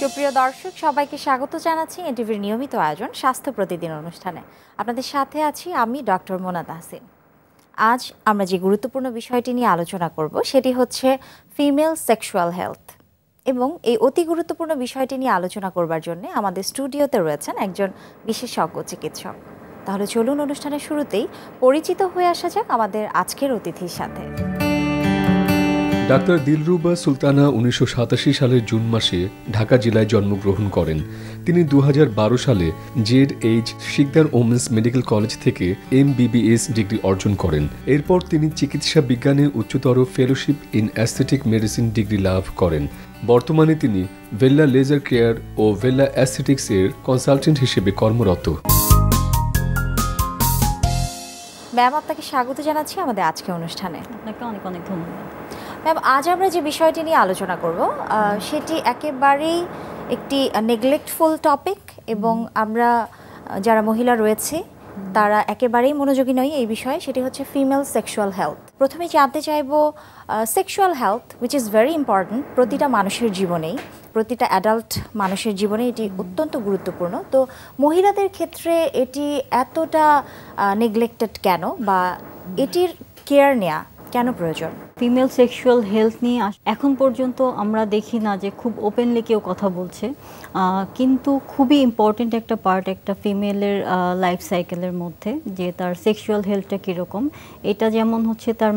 সুপ্রিয় দর্শক সবাইকে স্বাগত জানাচ্ছি এনটিভির নিয়মিত আয়োজন স্বাস্থ্য প্রতিদিন অনুষ্ঠানে। আপনাদের সাথে আছি আমি ডক্টর মোনা তাহসিন। আজ আমরা যে গুরুত্বপূর্ণ বিষয়টি নিয়ে আলোচনা করব সেটি হচ্ছে ফিমেল সেক্সুয়াল হেলথ, এবং এই অতি গুরুত্বপূর্ণ বিষয়টি নিয়ে আলোচনা করবার জন্য আমাদের স্টুডিওতে রয়েছেন একজন বিশেষজ্ঞ চিকিৎসক। তাহলে চলুন অনুষ্ঠানের শুরুতেই পরিচিত হয়ে আসা যাক আমাদের আজকের অতিথির সাথে। ডাক্তার দিলরুবা সুলতানা 1987 সালের জুন মাসে ঢাকা জেলায় জন্মগ্রহণ করেন। তিনি 2012 সালে Z H. Sikder women's medical college থেকে MBBS ডিগ্রি অর্জন করেন। এরপর তিনি চিকিৎসা বিজ্ঞানে উচ্চতর fellowship in aesthetic medicine degree লাভ করেন। বর্তমানে তিনি ভেল্লা লেজার কেয়ার ও ভেল্লা অ্যাস্থেটিক্স এর কনসালটেন্ট হিসেবে কর্মরত। ম্যাম, আপনাকে স্বাগত জানাচ্ছি আমাদের আজকের অনুষ্ঠানে। আপনাকে অনেক অনেক ধন্যবাদ। ম্যাম, আজ আমরা যে বিষয়টি নিয়ে আলোচনা করব সেটি একেবারেই একটি নেগলেক্টফুল টপিক, এবং আমরা যারা মহিলা রয়েছে তারা একেবারেই মনোযোগী নয় এই বিষয়ে। সেটি হচ্ছে ফিমেল সেক্সুয়াল হেলথ। প্রথমে জানতে চাইব, sexual health which is very important প্রতিটা মানুষের জীবনেই, প্রতিটা অ্যাডাল্ট মানুষের জীবনে এটি অত্যন্ত গুরুত্বপূর্ণ। তো মহিলাদের ক্ষেত্রে এটি এতটা নেগলেক্টেড কেন, বা এটির কেয়ার নেওয়া কেন প্রয়োজন? ফিমেল সেক্সুয়াল হেলথ নিয়ে এখন পর্যন্ত আমরা দেখি না যে খুব ওপেনলি কেউ কথা বলছে, কিন্তু খুবই ইম্পর্টেন্ট একটা পার্ট একটা ফিমেলের লাইফ সাইকেলের মধ্যে, যে তার সেক্সুয়াল হেলথটা কীরকম। এটা যেমন হচ্ছে তার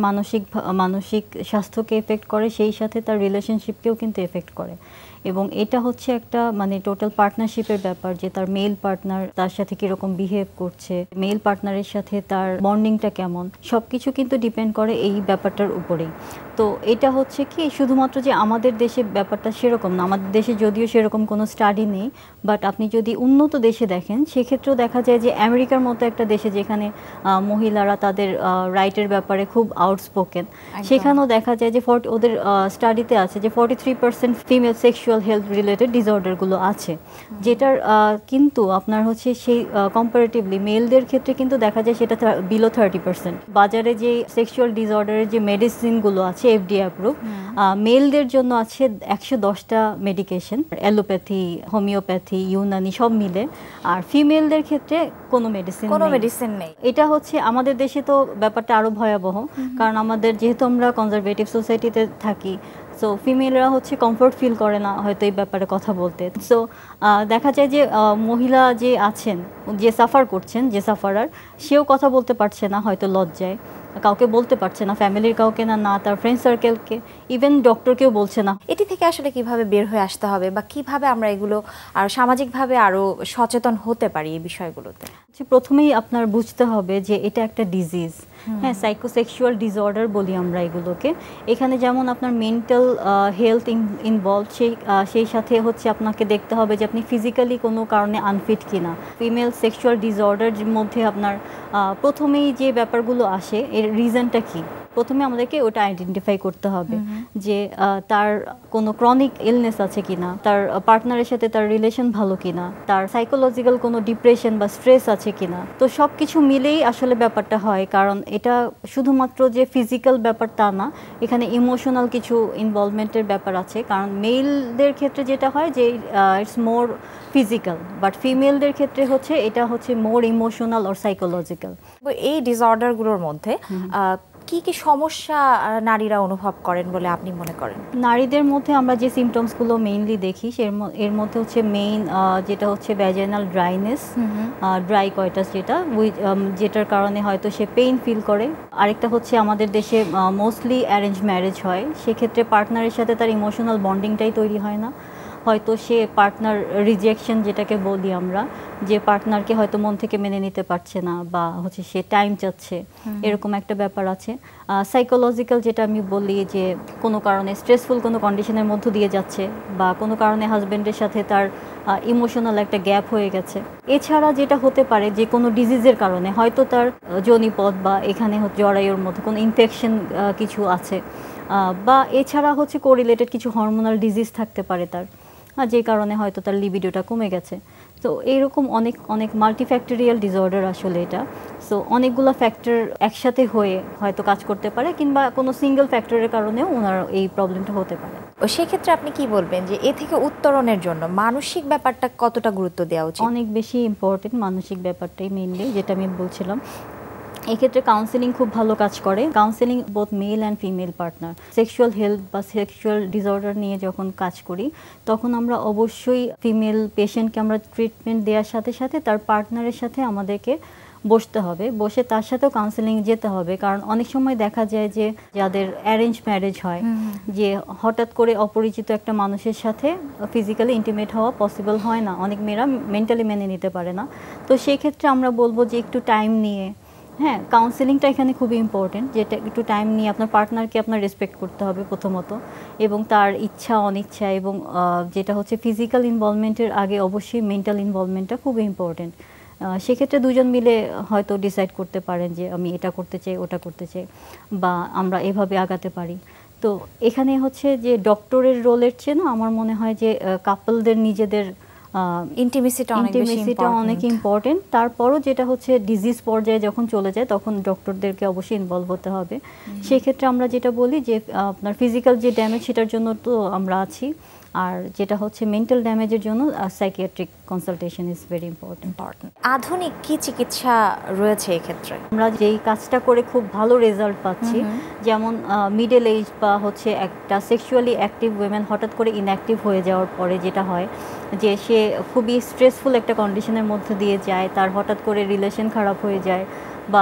মানসিক স্বাস্থ্যকে এফেক্ট করে, সেই সাথে তার রিলেশনশিপকেও কিন্তু এফেক্ট করে। এবং এটা হচ্ছে একটা টোটাল পার্টনারশিপের ব্যাপার, যে তার মেল পার্টনার তার সাথে কীরকম বিহেভ করছে, মেল পার্টনারের সাথে তার বন্ডিংটা কেমন, সব কিছু কিন্তু ডিপেন্ড করে এই ব্যাপারটার উপরেই। তো এটা হচ্ছে কি শুধুমাত্র যে আমাদের দেশে ব্যাপারটা সেরকম না, আমাদের দেশে যদিও সেরকম কোনো স্টাডি নেই, বাট আপনি যদি উন্নত দেশে দেখেন সেক্ষেত্রেও দেখা যায় যে আমেরিকার মতো একটা দেশে যেখানে মহিলারা তাদের রাইটের ব্যাপারে খুব আউটস্পোকেন, সেখানেও দেখা যায় যে ওদের স্টাডিতে আছে যে 43% ফিমেল সেক্সুয়াল হেলথ রিলেটেড ডিসঅর্ডারগুলো আছে, যেটার কিন্তু আপনার হচ্ছে সেই কম্পারেটিভলি মেলদের ক্ষেত্রে কিন্তু দেখা যায় সেটা বিলো 30%। বাজারে যে সেক্সুয়াল ডিসঅর্ডারের যে মেডিসিনগুলো আছে FDA অ্যাপ্রুভ, মেলদের জন্য আছে 110টা মেডিকেশন, অ্যালোপ্যাথি, হোমিওপ্যাথি, ইউনানি সব মিলে। আর ফিমেলদের ক্ষেত্রে কোনো মেডিসিন নেই। এটা হচ্ছে আমাদের দেশে তো ব্যাপারটা আরও ভয়াবহ, কারণ আমাদের যেহেতু আমরা কনজারভেটিভ সোসাইটিতে থাকি, সো ফিমেলরা হচ্ছে কমফোর্ট ফিল করে না হয়তো এই ব্যাপারে কথা বলতে। সো দেখা যায় যে মহিলা যে আছেন, যে সাফার করছেন, যে সাফারার, সেও কথা বলতে পারছে না হয়তো লজ্জায়, কাউকে বলতে পারছে না, ফ্যামিলির কাউকে না তার ফ্রেন্ড সার্কেলকে, ইভেন ডক্টরকেও বলছে না। এটি থেকে আসলে কিভাবে বের হয়ে আসতে হবে, বা কিভাবে আমরা এগুলো আর সামাজিকভাবে আরও সচেতন হতে পারি এই বিষয়গুলোতে? প্রথমেই আপনার বুঝতে হবে যে এটা একটা ডিজিজ, হ্যাঁ, সাইকোসেক্সুয়াল ডিসঅর্ডার বলি আমরা এগুলোকে। এখানে যেমন আপনার মেন্টাল হেলথ ইনভলভ, সেই সাথে হচ্ছে আপনাকে দেখতে হবে যে আপনি ফিজিক্যালি কোনো কারণে আনফিট কিনা। ফিমেল সেক্সুয়াল ডিসঅর্ডার মধ্যে আপনার প্রথমেই যে ব্যাপারগুলো আসে এর রিজনটা কি, প্রথমে আমাদেরকে ওটা আইডেন্টিফাই করতে হবে যে তার কোনো ক্রনিক ইলনেস আছে কিনা, তার পার্টনারের সাথে তার রিলেশন ভালো কিনা, তার সাইকোলজিক্যাল কোনো ডিপ্রেশন বা স্ট্রেস আছে কিনা। তো সব কিছু মিলেই আসলে ব্যাপারটা হয়, কারণ এটা শুধুমাত্র যে ফিজিক্যাল ব্যাপার তা না, এখানে ইমোশনাল কিছু ইনভলভমেন্টের ব্যাপার আছে। কারণ মেলদের ক্ষেত্রে যেটা হয় যে ইটস মোর ফিজিক্যাল, বাট ফিমেলদের ক্ষেত্রে হচ্ছে এটা হচ্ছে মোর ইমোশনাল অর সাইকোলজিক্যাল। এই ডিসঅর্ডারগুলোর মধ্যে কি কি সমস্যা নারীরা অনুভব করেন বলে আপনি মনে করেন? নারীদের মধ্যে আমরা যে সিমটমসগুলো মেইনলি দেখি এর মধ্যে হচ্ছে মেইন যেটা হচ্ছে ভ্যাজাইনাল ড্রাইনেস, ড্রাই কয়টাস, যেটার কারণে হয়তো সে পেইন ফিল করে। আরেকটা হচ্ছে আমাদের দেশে মোস্টলি অ্যারেঞ্জ ম্যারেজ হয়, সেক্ষেত্রে পার্টনারের সাথে তার ইমোশনাল বন্ডিংটাই তৈরি হয় না, হয়তো সে পার্টনার রিজেকশন যেটাকে বলি আমরা, যে পার্টনারকে হয়তো মন থেকে মেনে নিতে পারছে না, বা হচ্ছে সে টাইম চাচ্ছে, এরকম একটা ব্যাপার আছে। সাইকোলজিক্যাল যেটা আমি বলি, যে কোনো কারণে স্ট্রেসফুল কোনো কন্ডিশনের মধ্য দিয়ে যাচ্ছে, বা কোনো কারণে হাজব্যান্ডের সাথে তার ইমোশনাল একটা গ্যাপ হয়ে গেছে। এছাড়া যেটা হতে পারে যে কোনো ডিজিজের কারণে হয়তো তার যোনিপথ বা এখানে জরায়ুর মধ্যে কোনো ইনফেকশন কিছু আছে, বা এছাড়া হচ্ছে কোরিলেটেড কিছু হরমোনাল ডিজিজ থাকতে পারে তার, যে কারণে হয়তো তার লিবিডোটা কমে গেছে। তো এইরকম অনেক মাল্টিফ্যাক্টরিয়াল ডিসঅর্ডার আসলে এটা। সো অনেকগুলো ফ্যাক্টর একসাথে হয়ে হয়তো কাজ করতে পারে, কিংবা কোনো সিঙ্গেল ফ্যাক্টরের কারণেও ওনার এই প্রবলেমটা হতে পারে। সেক্ষেত্রে আপনি কি বলবেন যে এ থেকে উত্তরণের জন্য মানসিক ব্যাপারটা কতটা গুরুত্ব দেওয়া উচিত? অনেক বেশি ইম্পর্টেন্ট মানসিক ব্যাপারটাই মেইনলি, যেটা আমি বলছিলাম। এক্ষেত্রে কাউন্সেলিং খুব ভালো কাজ করে। Counselling both male and female partner, sexual health বা সেক্সুয়াল ডিসঅর্ডার নিয়ে যখন কাজ করি, তখন আমরা অবশ্যই ফিমেল পেশেন্টকে আমরা ট্রিটমেন্ট দেওয়ার সাথে সাথে তার পার্টনারের সাথে আমাদেরকে বসতে হবে, বসে তার সাথেও কাউন্সেলিং যেতে হবে। কারণ অনেক সময় দেখা যায় যে যাদের অ্যারেঞ্জ ম্যারেজ হয়, যে হঠাৎ করে অপরিচিত একটা মানুষের সাথে ফিজিক্যালি ইন্টিমেট হওয়া পসিবল হয় না, অনেক মেয়েরা মেন্টালি মেনে নিতে পারে না। তো সেই ক্ষেত্রে আমরা বলবো যে একটু টাইম নিয়ে, হ্যাঁ, কাউন্সেলিংটা এখানে খুবই ইম্পর্টেন্ট, যেটা একটু টাইম নিয়ে আপনার পার্টনারকে আপনার রেসপেক্ট করতে হবে প্রথমত, এবং তার ইচ্ছা অনিচ্ছা এবং যেটা হচ্ছে ফিজিক্যাল ইনভলভমেন্টের আগে অবশ্যই মেন্টাল ইনভলভমেন্টটা খুবই ইম্পর্টেন্ট। সেক্ষেত্রে দুজন মিলে হয়তো ডিসাইড করতে পারেন যে আমি এটা করতে চাই, ওটা করতে চাই, বা আমরা এভাবে আগাতে পারি। তো এখানে হচ্ছে যে ডক্টরের রোলের চেয়ে না আমার মনে হয় যে কাপলদের নিজেদের ইন্টিমেসিটা অনেক ইম্পর্টেন্ট। তারপরও যেটা হচ্ছে ডিজিজ পর্যায়ে যখন চলে যায় তখন ডক্টরদেরকে অবশ্যই ইনভলভ হতে হবে। সেক্ষেত্রে আমরা যেটা বলি যে আপনার ফিজিক্যাল যে ড্যামেজ সেটার জন্য তো আমরা আছি, আর যেটা হচ্ছে মেন্টাল ড্যামেজের জন্য psychiatric consultation is very important. আধুনিক কি চিকিৎসা রয়েছে এক্ষেত্রে? আমরা যেই কাজটা করে খুব ভালো রেজাল্ট পাচ্ছি, যেমন মিডল এজ বা হচ্ছে একটা সেক্সুয়ালি অ্যাক্টিভ উইমেন হঠাৎ করে ইনঅ্যাক্টিভ হয়ে যাওয়ার পরে যেটা হয় যে সে খুবই স্ট্রেসফুল একটা কন্ডিশনের মধ্যে দিয়ে যায়, তার হঠাৎ করে রিলেশন খারাপ হয়ে যায়, বা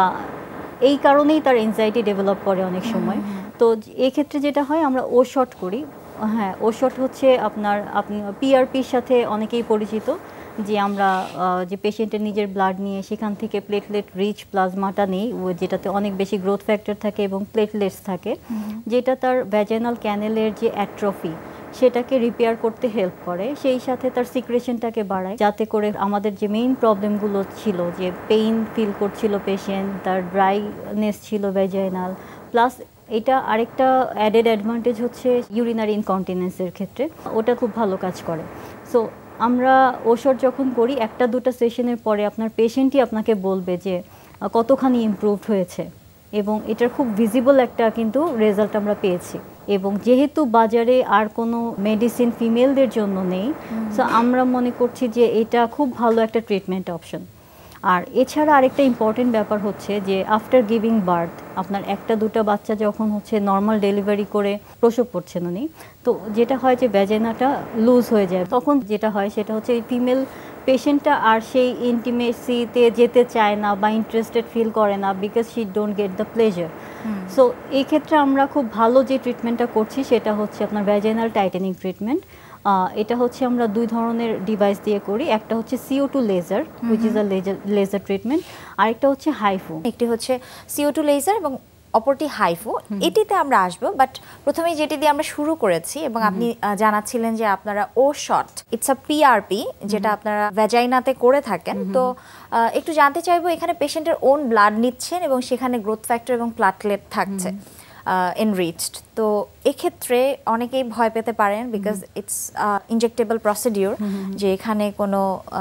এই কারণেই তার এনজাইটি ডেভেলপ করে অনেক সময়। তো এক্ষেত্রে যেটা হয় আমরা ওশট করি। হ্যাঁ, ওশট হচ্ছে আপনি পিআরপির সাথে অনেকেই পরিচিত, যে আমরা যে পেশেন্টের নিজের ব্লাড নিয়ে সেখান থেকে প্লেটলেট রিচ প্লাজমাটা নেই, যেটাতে অনেক বেশি গ্রোথ ফ্যাক্টর থাকে এবং প্লেটলেটস থাকে, যেটা তার ভ্যাজাইনাল ক্যানেলের যে অ্যাট্রফি সেটাকে রিপেয়ার করতে হেল্প করে, সেই সাথে তার সিক্রেশনটাকে বাড়ায়, যাতে করে আমাদের যে মেইন প্রবলেমগুলো ছিল, যে পেইন ফিল করছিল পেশেন্ট, তার ড্রাইনেস ছিল ভ্যাজাইনাল, প্লাস এটা আরেকটা অ্যাডেড অ্যাডভান্টেজ হচ্ছে ইউরিনারি ইনকন্টিনেন্সের ক্ষেত্রে ওটা খুব ভালো কাজ করে। সো আমরা ওষুধ যখন করি 1-2টা সেশনের পরে আপনার পেশেন্টই আপনাকে বলবে যে কতখানি ইমপ্রুভড হয়েছে, এবং এটার খুব ভিজিবল একটা কিন্তু রেজাল্ট আমরা পেয়েছি। এবং যেহেতু বাজারে আর কোনো মেডিসিন ফিমেলদের জন্য নেই, সো আমরা মনে করছি যে এটা খুব ভালো একটা ট্রিটমেন্ট অপশন। আর এছাড়া আরেকটা ইম্পর্টেন্ট ব্যাপার হচ্ছে যে আফটার গিভিং বার্থ, আপনার 1-2টা বাচ্চা যখন হচ্ছে নর্মাল ডেলিভারি করে প্রসব করছেন উনি, তো যেটা হয় যে ভ্যাজাইনাটা লুজ হয়ে যায়, তখন যেটা হয় সেটা হচ্ছে ফিমেল পেশেন্টটা আর সেই ইন্টিমেসিতে যেতে চায় না বা ইন্টারেস্টেড ফিল করে না, because she don't get the pleasure. So এই ক্ষেত্রে আমরা খুব ভালো যে ট্রিটমেন্টটা করছি সেটা হচ্ছে আপনার ভ্যাজাইনাল টাইটেনিং ট্রিটমেন্ট। এটা হচ্ছে আমরা 2 ধরনের ডিভাইস দিয়ে করি, একটা হচ্ছে CO2 laser, which is a laser treatment, আরেকটা হচ্ছে হাইফু। একটি হচ্ছে CO2 লেজার এবং অপরটি হাইফু। এটিতে আমরা আসবো, বাট প্রথমে যেটি দিয়ে আমরা শুরু করেছি এবং আপনি জানাচ্ছিলেন যে আপনারা ওশট, ইটস আ PRP, যেটা আপনারা ভ্যাজাইনাতে করে থাকেন। তো একটু জানতে চাইবো, এখানে পেশেন্টের ওন ব্লাড নিচ্ছেন এবং সেখানে গ্রোথ ফ্যাক্টর এবং প্লাটলেট থাকছে এনরিচড। তো এক্ষেত্রে অনেকেই ভয় পেতে পারেন, বিকজ ইটস ইনজেক্টেবল প্রসিডিউর, যে এখানে কোনো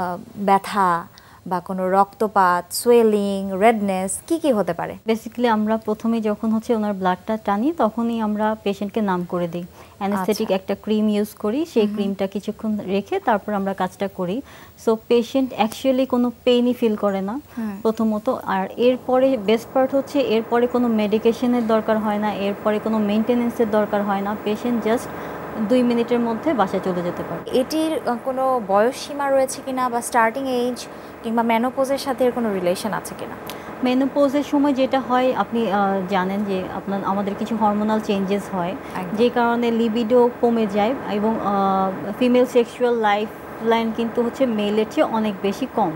ব্যথা বা কোনো রক্তপাত, সোয়েলিং, রেডনেস কি হতে পারে? বেসিক্যালি আমরা প্রথমে যখন হচ্ছে ওনার ব্লাডটা টানি তখনই আমরা পেশেন্টকে নাম করে দিই, অ্যানেস্থেটিক একটা ক্রিম ইউজ করি, সেই ক্রিমটা কিছুক্ষণ রেখে তারপর আমরা কাজটা করি। সো পেশেন্ট অ্যাকচুয়ালি কোনো পেইনই ফিল করে না প্রথমত। আর এরপরে বেস্ট পার্ট হচ্ছে এরপরে কোনো মেডিকেশনের দরকার হয় না, এরপরে কোনো মেনটেনেন্সের দরকার হয় না, পেশেন্ট জাস্ট 2 মিনিটের মধ্যে বাসায় চলে যেতে পারে। এটির কোনো বয়স সীমা রয়েছে কিনা, বা স্টার্টিং এজ কিংবা মেনোপোজের সাথে এর কোনো রিলেশন আছে কিনা? মেনোপোজের সময় যেটা হয় আপনি জানেন যে আমাদের কিছু হরমোনাল চেঞ্জেস হয়, যে কারণে লিবিডো কমে যায়, এবং ফিমেল সেক্সুয়াল লাইফ লাইন কিন্তু হচ্ছে মেলের চেয়ে অনেক বেশি কম।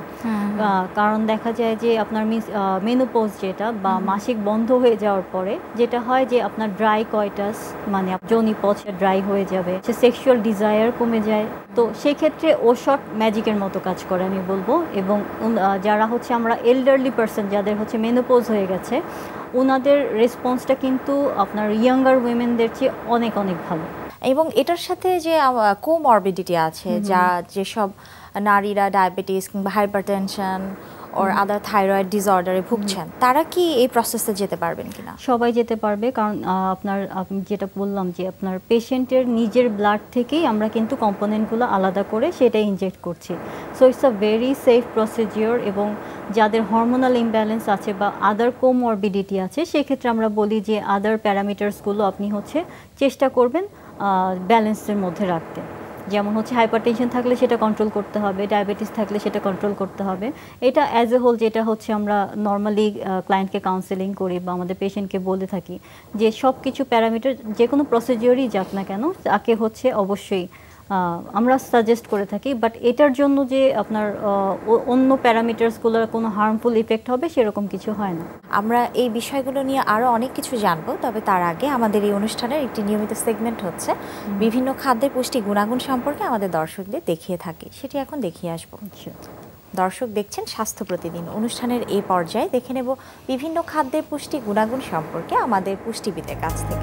কারণ দেখা যায় যে আপনার মেনোপজ যেটা বা মাসিক বন্ধ হয়ে যাওয়ার পরে যেটা হয় যে আপনার ড্রাই কয়টাস, মানে যোনিপথ ড্রাই হয়ে যাবে, সেক্সুয়াল ডিজায়ার কমে যায়। তো সেক্ষেত্রে ওশট ম্যাজিকের মতো কাজ করে আমি বলবো। এবং যারা হচ্ছে আমরা এল্ডারলি পার্সন যাদের হচ্ছে মেনোপজ হয়ে গেছে, ওনাদের রেসপন্সটা কিন্তু আপনার ইয়াঙ্গার উইমেনদের চেয়ে অনেক অনেক ভালো। এবং এটার সাথে যে কোমরবিডিটি আছে, যেসব নারীরা ডায়াবেটিস কিংবা হাইপারটেনশন ওর আদার থাইরয়েড ডিসঅর্ডারে ভুগছেন, তারা কি এই প্রসেসে যেতে পারবেন কিনা? সবাই যেতে পারবে, কারণ আমি যেটা বললাম যে আপনার পেশেন্টের নিজের ব্লাড থেকেই আমরা কিন্তু কম্পোনেন্টগুলো আলাদা করে সেটা ইনজেক্ট করছি। So it's a very safe procedure, এবং যাদের হরমোনাল ইমব্যালেন্স আছে বা আদার কোমরবিডিটি আছে সেক্ষেত্রে আমরা বলি যে আদার প্যারামিটার্সগুলো আপনি চেষ্টা করবেন ব্যালেন্সের মধ্যে রাখতে। যেমন হাইপারটেনশন থাকলে সেটা কন্ট্রোল করতে হবে, ডায়াবেটিস থাকলে সেটা কন্ট্রোল করতে হবে। এটা অ্যাজ এ হোল যেটা আমরা নর্মালি ক্লায়েন্টকে কাউন্সেলিং করি বা আমাদের পেশেন্টকে বলে থাকি যে সব কিছু প্যারামিটার যে কোনো প্রসিডিওরই যাক না কেন তাকে অবশ্যই আমরা সাজেস্ট করে থাকি, বাট এটার জন্য যে আপনার অন্য প্যারামিটার্সগুলোর কোনো হার্মফুল ইফেক্ট হবে সেরকম কিছু হয় না। আমরা এই বিষয়গুলো নিয়ে আরও অনেক কিছু জানবো, তবে তার আগে আমাদের এই অনুষ্ঠানের একটি নিয়মিত সেগমেন্ট হচ্ছে বিভিন্ন খাদ্যের পুষ্টি গুণাগুণ সম্পর্কে আমাদের দর্শকদের দেখিয়ে থাকি, সেটি এখন দেখিয়ে আসবো। দর্শক দেখছেন স্বাস্থ্য প্রতিদিন। অনুষ্ঠানের এই পর্যায়ে দেখে নেব বিভিন্ন খাদ্যের পুষ্টি গুণাগুণ সম্পর্কে আমাদের পুষ্টিবিদের কাছ থেকে।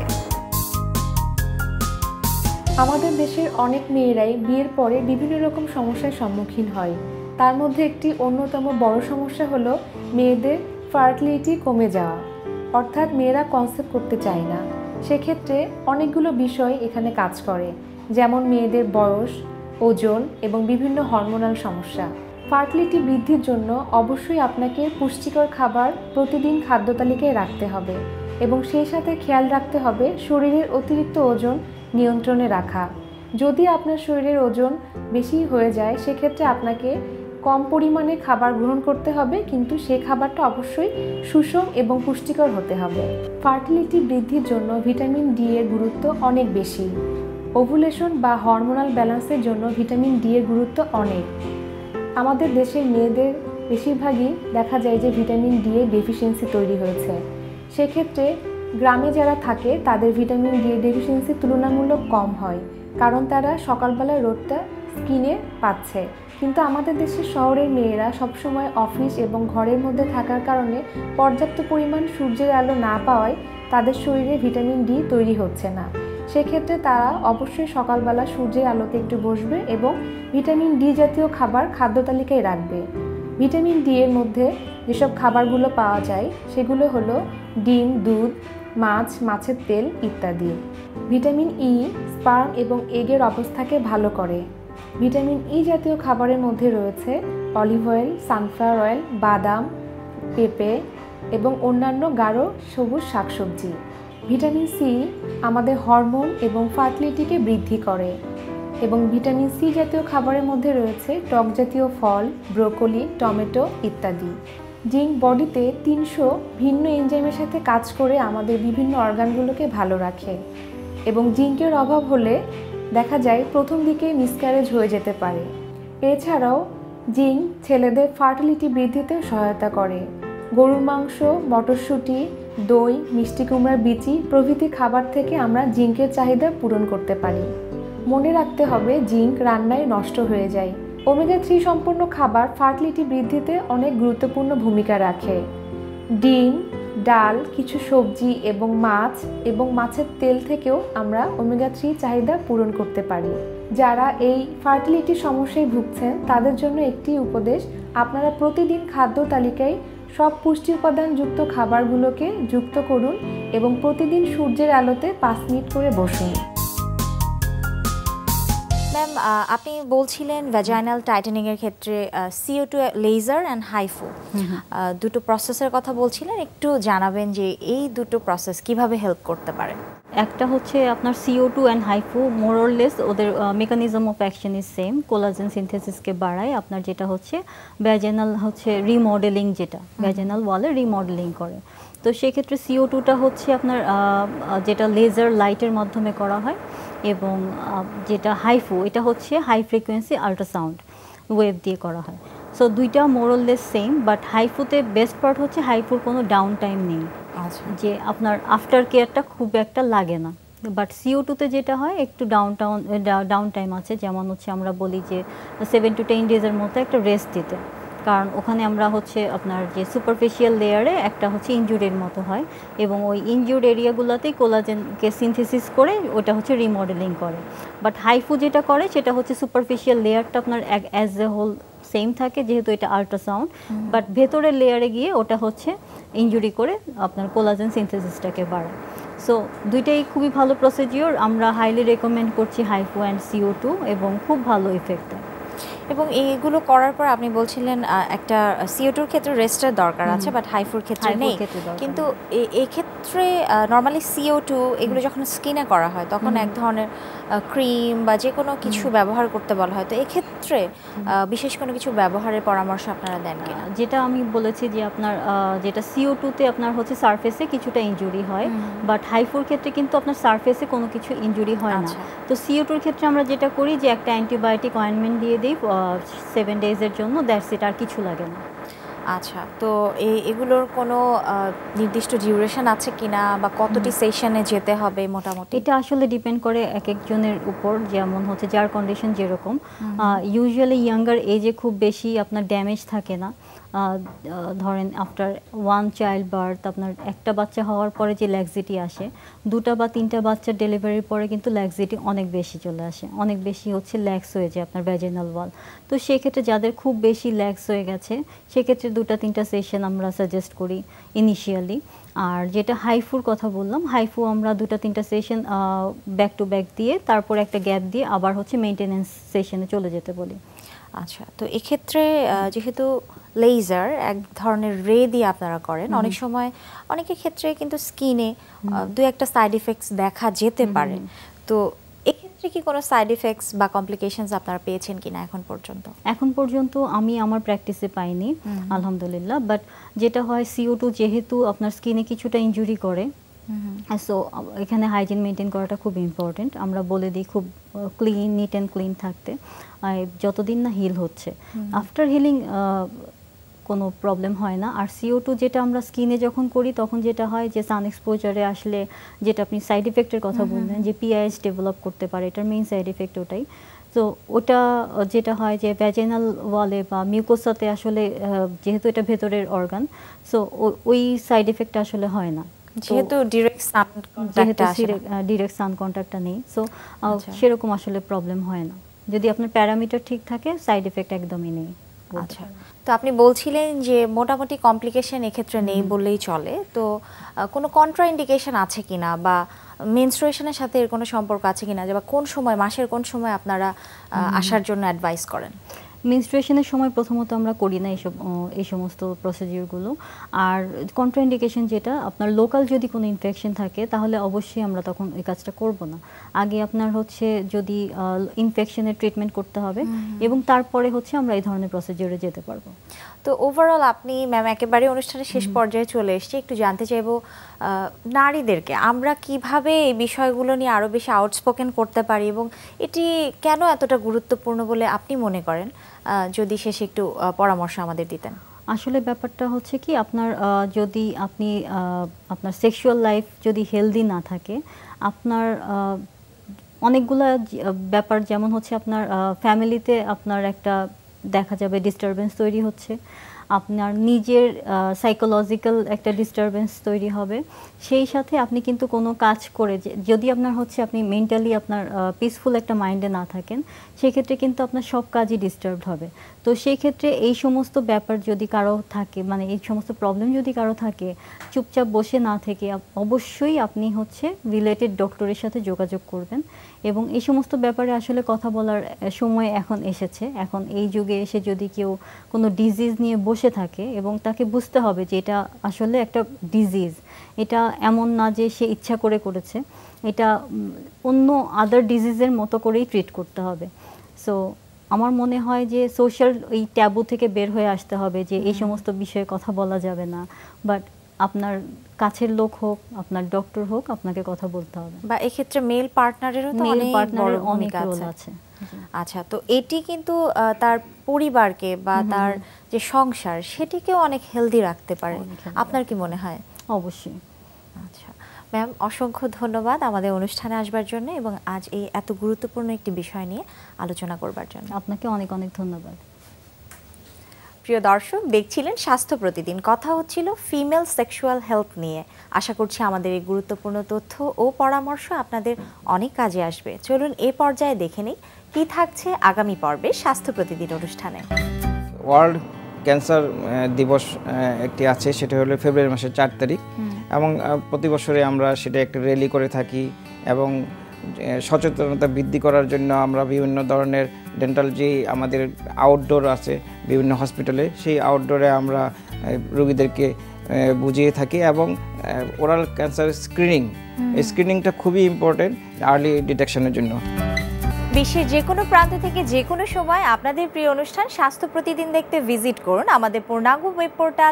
আমাদের দেশের অনেক মেয়েরাই বিয়ের পরে বিভিন্ন রকম সমস্যার সম্মুখীন হয়। তার মধ্যে একটি অন্যতম বড় সমস্যা হলো মেয়েদের ফার্টিলিটি কমে যাওয়া, অর্থাৎ মেয়েরা কনসেপ্ট করতে চায় না। সেক্ষেত্রে অনেকগুলো বিষয় এখানে কাজ করে, যেমন মেয়েদের বয়স, ওজন এবং বিভিন্ন হরমোনাল সমস্যা। ফার্টিলিটি বৃদ্ধির জন্য অবশ্যই আপনাকে পুষ্টিকর খাবার প্রতিদিন খাদ্য তালিকায় রাখতে হবে এবং সেই সাথে খেয়াল রাখতে হবে শরীরের অতিরিক্ত ওজন নিয়ন্ত্রণে রাখা। যদি আপনার শরীরের ওজন বেশি হয়ে যায় সেক্ষেত্রে আপনাকে কম পরিমাণে খাবার গ্রহণ করতে হবে, কিন্তু সেই খাবারটা অবশ্যই সুষম এবং পুষ্টিকর হতে হবে। ফার্টিলিটি বৃদ্ধির জন্য ভিটামিন ডি এর গুরুত্ব অনেক বেশি। ওভুলেশন বা হরমোনাল ব্যালেন্সের জন্য ভিটামিন ডি এর গুরুত্ব অনেক। আমাদের দেশের মেয়েদের বেশিরভাগই দেখা যায় যে ভিটামিন ডি এর ডেফিসিয়েন্সি তৈরি হয়েছে। সেক্ষেত্রে গ্রামে যারা থাকে তাদের ভিটামিন ডি এর ডেফিসিয়েন্সি তুলনামূলক কম হয়, কারণ তারা সকালবেলা রোদটা স্কিনে পাচ্ছে। কিন্তু আমাদের দেশের শহরের মেয়েরা সবসময় অফিস এবং ঘরের মধ্যে থাকার কারণে পর্যাপ্ত পরিমাণ সূর্যের আলো না পাওয়ায় তাদের শরীরে ভিটামিন ডি তৈরি হচ্ছে না। সেক্ষেত্রে তারা অবশ্যই সকালবেলা সূর্যের আলোতে একটু বসবে এবং ভিটামিন ডি জাতীয় খাবার খাদ্য তালিকায় রাখবে। ভিটামিন ডি এর মধ্যে যেসব খাবারগুলো পাওয়া যায় সেগুলো হলো ডিম, দুধ, মাছ, মাছের তেল ইত্যাদি। ভিটামিন ই স্পার্ম এবং এগের অবস্থাকে ভালো করে। ভিটামিন ই জাতীয় খাবারের মধ্যে রয়েছে অলিভ অয়েল, সানফ্লাওয়ার অয়েল, বাদাম, পেঁপে এবং অন্যান্য গাঢ় সবুজ শাকসবজি। ভিটামিন সি আমাদের হরমোন এবং ফার্টিলিটিকে বৃদ্ধি করে এবং ভিটামিন সি জাতীয় খাবারের মধ্যে রয়েছে টক জাতীয় ফল, ব্রোকলি, টমেটো ইত্যাদি। জিঙ্ক বডিতে 300 ভিন্ন এনজাইমের সাথে কাজ করে আমাদের বিভিন্ন অর্গানগুলোকে ভালো রাখে এবং জিঙ্কের অভাব হলে দেখা যায় প্রথম দিকে মিসক্যারেজ হয়ে যেতে পারে। এছাড়াও জিঙ্ক ছেলেদের ফার্টিলিটি বৃদ্ধিতে সহায়তা করে। গরুর মাংস, মটরশুঁটি, দই, মিষ্টি কুমড়ার বিচি প্রভৃতি খাবার থেকে আমরা জিঙ্কের চাহিদা পূরণ করতে পারি। মনে রাখতে হবে জিঙ্ক রান্নায় নষ্ট হয়ে যায়। ওমেগা 3 সম্পন্ন খাবার ফার্টিলিটি বৃদ্ধিতে অনেক গুরুত্বপূর্ণ ভূমিকা রাখে। ডিম, ডাল, কিছু সবজি এবং মাছ এবং মাছের তেল থেকেও আমরা ওমেগা 3 চাহিদা পূরণ করতে পারি। যারা এই ফার্টিলিটি সমস্যায় ভুগছেন তাদের জন্য একটি উপদেশ, আপনারা প্রতিদিন খাদ্য তালিকায় সব পুষ্টি উপাদানযুক্ত খাবারগুলোকে যুক্ত করুন এবং প্রতিদিন সূর্যের আলোতে 5 মিনিট করে বসুন। ম্যাম, আপনি বলছিলেন ভ্যাজাইনাল টাইটেনিং এর ক্ষেত্রে CO2 লেজার অ্যান্ড হাইফু দুটো প্রসেসের কথা বলছিলেন, একটু জানাবেন যে এই দুটো প্রসেস কিভাবে হেল্প করতে পারে? একটা আপনার CO2 অ্যান্ড হাইফু মোরলেস ওদের mechanism of action is same. Collagen সিনথেসিসকে বাড়ায়, আপনার যেটা ভ্যাজাইনাল রিমডেলিং, যেটা ভ্যাজাইনাল ওয়ালে রিমডেলিং করে। তো সেক্ষেত্রে CO2টা আপনার যেটা লেজার লাইটের মাধ্যমে করা হয়, এবং যেটা হাইফু এটা হাই ফ্রিকোয়েন্সি আল্ট্রাসাউন্ড ওয়েভ দিয়ে করা হয়। সো দুইটা মোরলেস সেম, বাট হাইফুতে বেস্ট পার্ট হাইফুর কোনো ডাউন টাইম নেই, যে আপনার আফটার কেয়ারটা খুব একটা লাগে না। বাট CO2তে যেটা হয় একটু ডাউন টাইম আছে, যেমন আমরা বলি যে 7 to 10 ডেজের মতো একটা রেস্ট দিতে, কারণ ওখানে আমরা আপনার যে সুপারফিশিয়াল লেয়ারে একটা ইনজুরির মতো হয় এবং ওই ইনজুর্ড এরিয়াগুলোতেই কোলাজেনকে সিনথেসিস করে ওটা রিমডেলিং করে। বাট হাইফু যেটা করে সেটা সুপারফিশিয়াল লেয়ারটা আপনার অ্যাজ এ হোল সেম থাকে যেহেতু এটা আল্ট্রাসাউন্ড, বাট ভেতরের লেয়ারে গিয়ে ওটা হচ্ছে ইনজুরি করে আপনার কোলাজেন সিনথেসিসটাকে বাড়ায়। সো দুইটাই খুবই ভালো প্রসিডিওর, আমরা হাইলি রেকমেন্ড করছি হাইফু অ্যান্ড CO2 এবং খুব ভালো ইফেক্ট দেয়। এবং এইগুলো করার পর আপনি বলছিলেন একটা CO2 এর ক্ষেত্রে রেস্টের দরকার আছে, বাট হাইফুর ক্ষেত্রে নেই। কিন্তু এই ক্ষেত্রে নরমালি CO2 এগুলো যখন স্কিনে করা হয় তখন এক ধরনের ক্রিম বা যে কোনো কিছু ব্যবহার করতে বলা হয়, তো এক্ষেত্রে বিশেষ কোনো কিছু ব্যবহারের পরামর্শ আপনারা দেন কিনা? যেটা আমি বলেছি যে আপনার যেটা CO2-তে আপনার হচ্ছে সারফেসে কিছুটা ইনজুরি হয়, বাট হাইফুর ক্ষেত্রে কিন্তু আপনার সারফেসে কোনো কিছু ইনজুরি হয় না। তো CO2-র ক্ষেত্রে আমরা যেটা করি যে একটা অ্যান্টিবায়োটিক অয়েনমেন্ট দিয়ে দিই 7 ডেজের জন্য, দ্যাটস ইট, আর কিছু লাগে না। আচ্ছা, তো এগুলোর কোনো নির্দিষ্ট ডিউরেশন আছে কিনা বা কতটি সেশনে যেতে হবে মোটামুটি? এটা আসলে ডিপেন্ড করে এক একজনের উপর, যেমন হচ্ছে যার কন্ডিশন যেরকম। ইউজুয়ালি ইয়াঙ্গার এজে খুব বেশি আপনার ড্যামেজ থাকে না। ধরেন আফটার 1 চাইল্ড বার্থ আপনার একটা বাচ্চা হওয়ার পরে যে ল্যাক্সিটি আসে, 2টা বা 3টা বাচ্চার ডেলিভারির পরে কিন্তু ল্যাক্সিটি অনেক বেশি চলে আসে, অনেক বেশি হচ্ছে ল্যাক্স হয়ে যায় আপনার ভ্যাজিনাল ওয়াল। তো সেক্ষেত্রে যাদের খুব বেশি ল্যাক্স হয়ে গেছে সেক্ষেত্রে 2টা-3টা সেশন আমরা সাজেস্ট করি ইনিশিয়ালি। আর যেটা হাইফুর কথা বললাম, হাইফু আমরা 2টা-3টা সেশন ব্যাক টু ব্যাক দিয়ে তারপর একটা গ্যাপ দিয়ে আবার হচ্ছে মেইনটেনেন্স সেশনে চলে যেতে বলি। আচ্ছা, তো এক্ষেত্রে যেহেতু লেজার এক ধরনের রে দিয়ে আপনারা করেন, অনেক সময় অনেকের ক্ষেত্রে কিন্তু স্কিনে দু একটা সাইড ইফেক্টস দেখা যেতে পারে, তো এক্ষেত্রে কি কোনো সাইড ইফেক্টস বা কমপ্লিকেশনস আপনারা পেয়েছেন কিনা এখন পর্যন্ত? এখন পর্যন্ত আমি আমার প্র্যাকটিসে পাইনি আলহামদুলিল্লাহ, বাট যেটা হয় CO2 যেহেতু আপনার স্কিনে কিছুটা ইনজুরি করে, সো এখানে হাইজিন মেনটেন করাটা খুব ইম্পর্টেন্ট। আমরা বলে দিই খুব ক্লিন, নিট অ্যান্ড ক্লিন থাকতে যতদিন না হিল হচ্ছে। আফটার হিলিং কোনো প্রবলেম হয় না। আর CO2 যেটা আমরা স্কিনে যখন করি তখন যেটা হয় যে সান এক্সপোজারে আসলে, যেটা আপনি সাইড ইফেক্টের কথা বললেন যে PIH ডেভেলপ করতে পারে, এটার মেইন সাইড ইফেক্ট ওটাই। তো ওটা যেটা হয় যে ভ্যাজিনাল ওয়ালে বা মিউকোসাতে আসলে যেহেতু এটা ভেতরের অর্গান, সো ওই সাইড ইফেক্টটা আসলে হয় না, যেহেতু ডিরেক্ট সান কন্ট্যাক্টটা নেই। সো সেরকম আসলে প্রবলেম হয় না, যদি আপনার প্যারামিটার ঠিক থাকে সাইড ইফেক্ট একদমই নেই। আচ্ছা, তো আপনি বলছিলেন যে মোটামুটি কমপ্লিকেশন এক্ষেত্রে নেই বললেই চলে, তো কোনো কন্ট্রাইন্ডিকেশন আছে কিনা বা মেনস্ট্রুয়েশনের সাথে এর কোনো সম্পর্ক আছে কিনা, যে বা কোন সময়, মাসের কোন সময় আপনারা আসার জন্য অ্যাডভাইস করেন? মেনস্ট্রুয়েশনের সময় প্রথমত আমরা করি না এই সমস্ত প্রসিডিউরগুলো। আর কন্ট্রাইন্ডিকেশন যেটা আপনার লোকাল যদি কোনো ইনফেকশন থাকে তাহলে অবশ্যই আমরা তখন এই কাজটা করব না। আগে আপনার হচ্ছে যদি ইনফেকশনের ট্রিটমেন্ট করতে হবে এবং তারপরে হচ্ছে আমরা এই ধরনের প্রসিডিউরে যেতে পারবো। তো ওভারঅল আপনি ম্যাম একেবারে অনুষ্ঠানের শেষ পর্যায়ে চলে এসেছি, একটু জানতে চাইবো নারীদেরকে আমরা কিভাবে এই বিষয়গুলো নিয়ে আরও বেশি আউটস্পোকেন করতে পারি এবং এটি কেন এতটা গুরুত্বপূর্ণ বলে আপনি মনে করেন, যদি শেষে একটু পরামর্শ আমাদের দিতেন। আসলে ব্যাপারটা হচ্ছে কি, আপনার যদি আপনি আপনার সেক্সুয়াল লাইফ যদি হেলদি না থাকে, আপনার অনেকগুলা ব্যাপার, যেমন হচ্ছে আপনার ফ্যামিলিতে আপনার একটা দেখা যাবে ডিস্টারবেন্স তৈরি হচ্ছে, আপনার নিজের সাইকোলজিক্যাল একটা ডিস্টারবেন্স তৈরি হবে, সেই সাথে আপনি কিন্তু কোনো কাজ করে যদি আপনার হচ্ছে আপনি মেন্টালি আপনার পিসফুল একটা মাইন্ডে না থাকেন, সেক্ষেত্রে কিন্তু আপনার সব কাজই ডিস্টার্বড হবে। তো সেই ক্ষেত্রে এই সমস্ত ব্যাপার যদি কারো থাকে, মানে এই সমস্ত প্রবলেম যদি কারো থাকে, চুপচাপ বসে না থেকে অবশ্যই আপনি হচ্ছে রিলেটেড ডক্টরের সাথে যোগাযোগ করবেন। এবং এই সমস্ত ব্যাপারে আসলে কথা বলার সময় এখন এসেছে। এখন এই যুগে এসে যদি কেউ কোনো ডিজিজ নিয়ে বসে থাকে এবং তাকে বুঝতে হবে যে এটা আসলে একটা ডিজিজ, এটা এমন না যে সে ইচ্ছা করে করেছে, এটা অন্য আদার ডিজিজের মতো করেই ট্রিট করতে হবে। সো আমার মনে হয় যে সোশ্যাল এই ট্যাবু থেকে বের হয়ে আসতে হবে যে এই সমস্ত বিষয়ে কথা বলা যাবে না, বাট আপনার কাছের লোক হোক, আপনার ডক্টর হোক, আপনাকে কথা বলতে হবে। বা এক্ষেত্রে মেল পার্টনারেরও তো অনেক বড় ভূমিকা আছে। আচ্ছা, তো এটি কিন্তু তার পরিবারকে বা তার যে সংসার সেটিকেও অনেক হেলদি রাখতে পারে, আপনার কি মনে হয়? অবশ্যই। আচ্ছা ম্যাম, অসংখ্য ধন্যবাদ আমাদের অনুষ্ঠানে আসবার জন্য এবং আজ এই এত গুরুত্বপূর্ণ একটি বিষয় নিয়ে আলোচনা করবার জন্য। আপনাকে অনেক অনেক ধন্যবাদ। প্রিয় দর্শক, দেখছিলেন স্বাস্থ্য প্রতিদিন, কথা হচ্ছিল ফিমেল সেক্সুয়াল হেলথ নিয়ে। আশা করছি আমাদের এই গুরুত্বপূর্ণ তথ্য ও পরামর্শ আপনাদের অনেক কাজে আসবে। চলুন এ পর্যায়ে দেখে নিই কি থাকছে আগামী পর্বে স্বাস্থ্য প্রতিদিন অনুষ্ঠানে। ওয়ার্ল্ড ক্যান্সার দিবস একটি আছে, সেটা হলো ফেব্রুয়ারি মাসের 4 তারিখ, এবং প্রতি বছরে আমরা সেটা একটা র্যালি করে থাকি এবং সচেতনতা বৃদ্ধি করার জন্য আমরা বিভিন্ন ধরনের ডেন্টাল যে আমাদের আউটডোর আছে বিভিন্ন হসপিটালে, সেই আউটডোরে আমরা রোগীদেরকে বুঝিয়ে থাকি এবং ওরাল ক্যান্সার স্ক্রিনিং, এই স্ক্রিনিংটা খুবই ইম্পর্টেন্ট আর্লি ডিটেকশনের জন্য। বিশ্বের যে কোনো প্রান্ত থেকে যে কোনো সময় আপনাদের প্রিয় অনুষ্ঠান স্বাস্থ্য প্রতিদিন দেখতে ভিজিট করুন আমাদের পূর্ণাঙ্গ ওয়েব পোর্টাল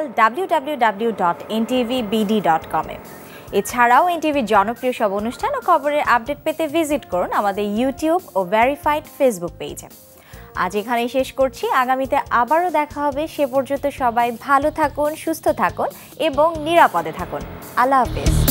www.ntvbd.com এ। এছাড়াও এনটিভির জনপ্রিয় সব অনুষ্ঠান ও খবরের আপডেট পেতে ভিজিট করুন আমাদের ইউটিউব ও ভেরিফাইড ফেসবুক পেজে। আজ এখানেই শেষ করছি, আগামীতে আবারও দেখা হবে। সে পর্যন্ত সবাই ভালো থাকুন, সুস্থ থাকুন এবং নিরাপদে থাকুন। আল্লাহ হাফেজ।